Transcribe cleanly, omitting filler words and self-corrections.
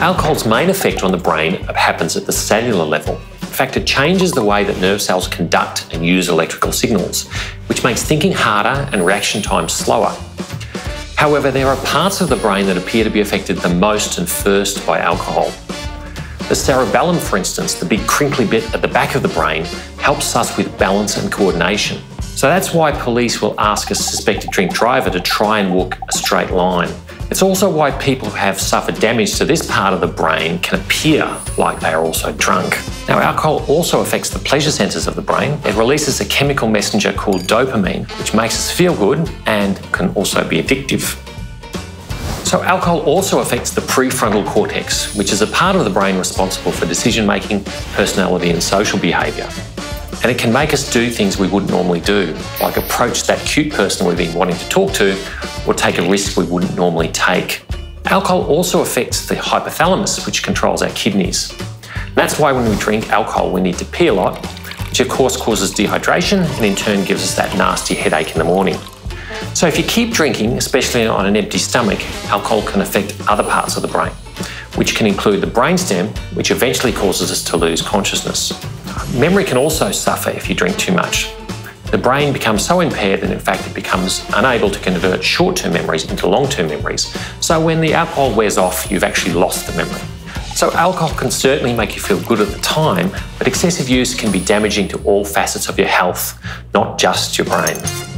alcohol's main effect on the brain happens at the cellular level. In fact, it changes the way that nerve cells conduct and use electrical signals, which makes thinking harder and reaction times slower. However, there are parts of the brain that appear to be affected the most and first by alcohol. The cerebellum, for instance, the big crinkly bit at the back of the brain, helps us with balance and coordination. So that's why police will ask a suspected drink driver to try and walk a straight line. It's also why people who have suffered damage to this part of the brain can appear like they are also drunk. Now, alcohol also affects the pleasure centres of the brain. It releases a chemical messenger called dopamine, which makes us feel good and can also be addictive. So alcohol also affects the prefrontal cortex, which is a part of the brain responsible for decision-making, personality and social behaviour. And it can make us do things we wouldn't normally do, like approach that cute person we've been wanting to talk to, or take a risk we wouldn't normally take. Alcohol also affects the hypothalamus, which controls our kidneys. And that's why when we drink alcohol, we need to pee a lot, which of course causes dehydration and in turn gives us that nasty headache in the morning. So if you keep drinking, especially on an empty stomach, alcohol can affect other parts of the brain, which can include the brainstem, which eventually causes us to lose consciousness. Memory can also suffer if you drink too much. The brain becomes so impaired that in fact it becomes unable to convert short-term memories into long-term memories. So when the alcohol wears off, you've actually lost the memory. So alcohol can certainly make you feel good at the time, but excessive use can be damaging to all facets of your health, not just your brain.